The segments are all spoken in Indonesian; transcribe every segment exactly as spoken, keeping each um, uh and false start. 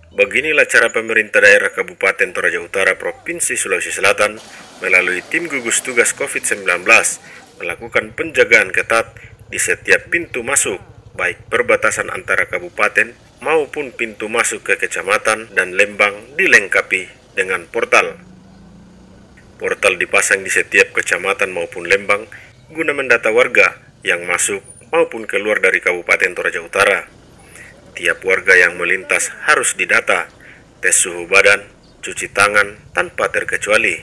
Beginilah cara pemerintah daerah Kabupaten Toraja Utara Provinsi Sulawesi Selatan melalui tim gugus tugas COVID sembilan belas melakukan penjagaan ketat di setiap pintu masuk, baik perbatasan antara kabupaten maupun pintu masuk ke kecamatan dan Lembang dilengkapi dengan portal. Portal dipasang di setiap kecamatan maupun Lembang guna mendata warga yang masuk maupun keluar dari Kabupaten Toraja Utara. Tiap warga yang melintas harus didata, tes suhu badan, cuci tangan tanpa terkecuali.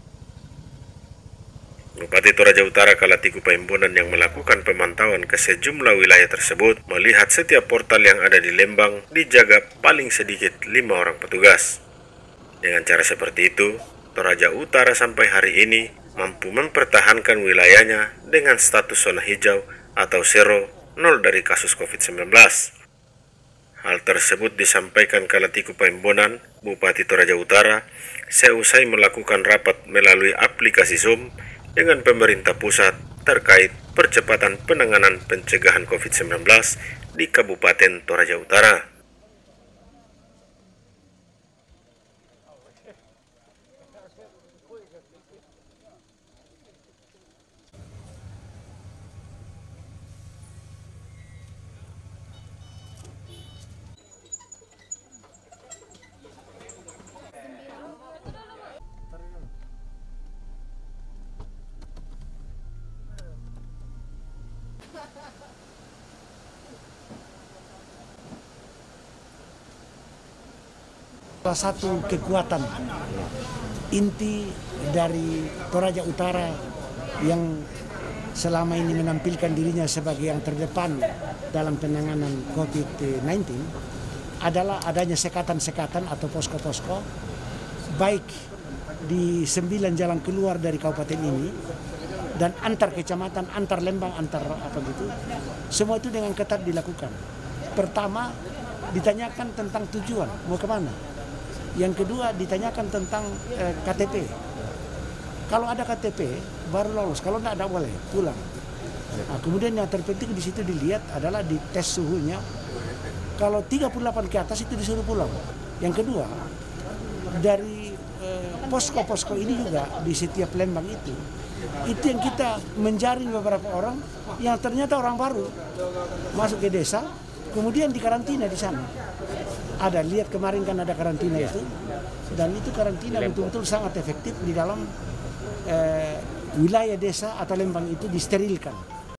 Bupati Toraja Utara Kalatiku Paimbonan yang melakukan pemantauan ke sejumlah wilayah tersebut melihat setiap portal yang ada di Lembang dijaga paling sedikit lima orang petugas. Dengan cara seperti itu, Toraja Utara sampai hari ini mampu mempertahankan wilayahnya dengan status zona hijau atau zero nol dari kasus COVID sembilan belas. Hal tersebut disampaikan Kalatiku Paimbonan, Bupati Toraja Utara, seusai melakukan rapat melalui aplikasi Zoom dengan pemerintah pusat terkait percepatan penanganan pencegahan COVID sembilan belas di Kabupaten Toraja Utara. Salah satu kekuatan inti dari Toraja Utara yang selama ini menampilkan dirinya sebagai yang terdepan dalam penanganan COVID sembilan belas adalah adanya sekatan-sekatan atau posko-posko baik di sembilan jalan keluar dari kabupaten ini dan antar kecamatan, antar Lembang, antar apa gitu. Semua itu dengan ketat dilakukan. Pertama, ditanyakan tentang tujuan, mau kemana. Yang kedua, ditanyakan tentang eh, K T P. Kalau ada K T P, baru lolos. Kalau tidak, tidak boleh pulang. Nah, kemudian yang terpenting di situ dilihat adalah di tes suhunya. Kalau tiga puluh delapan ke atas itu disuruh pulang. Yang kedua, dari posko-posko eh, ini juga di setiap Lembang itu, itu yang kita menjaring beberapa orang yang ternyata orang baru masuk ke desa, kemudian dikarantina di sana. Ada, lihat kemarin kan ada karantina itu, dan itu karantina betul-betul sangat efektif di dalam eh, wilayah desa atau Lembang itu disterilkan.